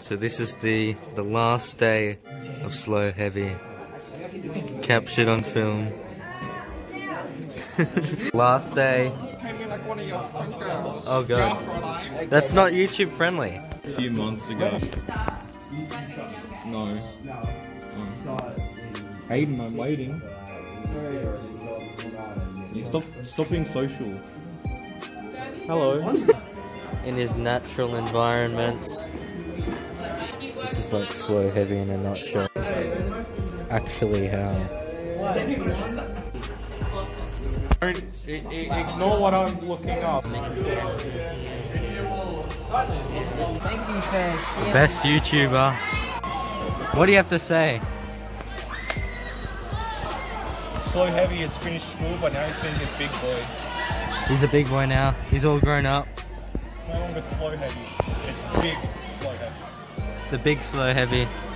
So this is the last day of Slow Heavy, captured on film. Last day. Oh god, that's not YouTube friendly. A few months ago. No. Hayden, I'm waiting. Stop being social. Hello. In his natural environment. This is like Slow Heavy in a nutshell. Actually how. Ignore what I'm looking up. Best YouTuber. What do you have to say? Slow Heavy has finished school, but now he's being a big boy. He's a big boy now. He's all grown up. It's no longer Slow Heavy. It's Big Slow Heavy. The big Slow Heavy.